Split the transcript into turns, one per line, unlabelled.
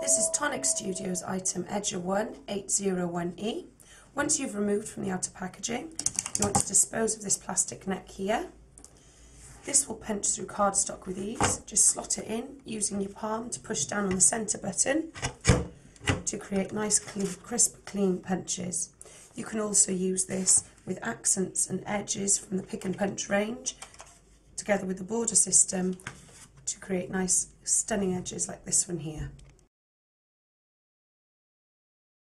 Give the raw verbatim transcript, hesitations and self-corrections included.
This is Tonic Studios item Edger one eight zero one E. Once you've removed from the outer packaging, you want to dispose of this plastic neck here. This will punch through cardstock with ease. Just slot it in using your palm to push down on the centre button to create nice, clean, crisp, clean punches. You can also use this with accents and edges from the Pick and Punch range, together with the border system, to create nice, stunning edges like this one here.